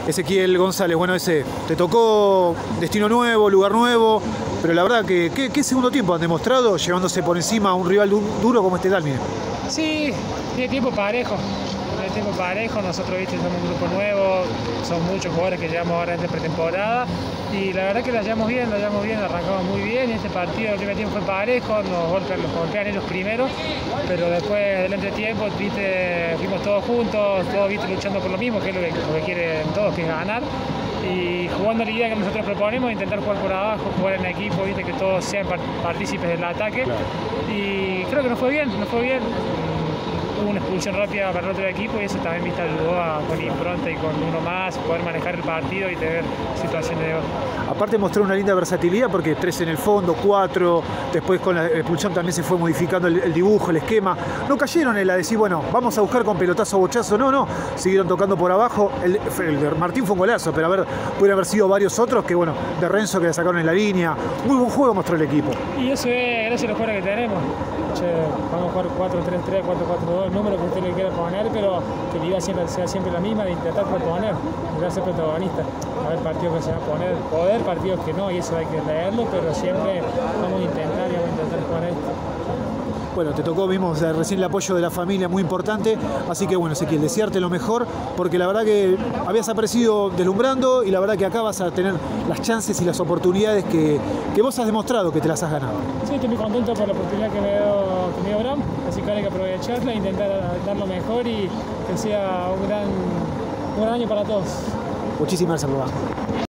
Ezequiel González, bueno, te tocó destino nuevo, lugar nuevo, pero la verdad que ¿qué segundo tiempo han demostrado llevándose por encima a un rival duro como este Dalmine? Sí, tiene tiempo parejo. Nosotros, viste, somos un grupo nuevo, son muchos jugadores que llevamos ahora en esta pretemporada y la verdad que la llevamos bien, arrancamos muy bien y este partido el primer tiempo fue parejo, nos golpean ellos primero, pero después del entretiempo, viste, fuimos todos juntos, todos, viste, luchando por lo mismo, que es lo que quieren todos, que es ganar. Y jugando la idea que nosotros proponemos, intentar jugar por abajo, jugar en equipo, viste, que todos sean partícipes del ataque. Claro. Y creo que nos fue bien. Hubo una expulsión rápida para el otro equipo y eso también, viste, ayudó con impronta y con uno más, poder manejar el partido y tener situaciones de gol. Aparte mostró una linda versatilidad porque 3 en el fondo, 4, después con la expulsión también se fue modificando el dibujo, el esquema. No cayeron en la de decir, bueno, vamos a buscar con pelotazo o bochazo, no, siguieron tocando por abajo. El de Martín fue un golazo, pero pudieron haber sido varios otros que, bueno, de Renzo que la sacaron en la línea. Muy buen juego mostró el equipo. Y eso es gracias a los jugadores que tenemos. Vamos a jugar 4-3-3, 4-4-2, el número que usted le quiera poner, pero que la idea sea siempre la misma, de intentar proponer, de ser protagonista. A ver partidos que se van a poder, partidos que no, y eso hay que leerlo, pero siempre vamos a intentar jugar esto. Bueno, te tocó, vimos recién el apoyo de la familia, muy importante, así que bueno, Ezequiel, desearte lo mejor, porque la verdad que habías aparecido deslumbrando y la verdad que acá vas a tener las chances y las oportunidades que vos has demostrado que te las has ganado. Sí, estoy muy contento por la oportunidad que me dio Bram, así que hay que aprovecharla, intentar dar lo mejor y que sea un gran año para todos. Muchísimas gracias, Rubén.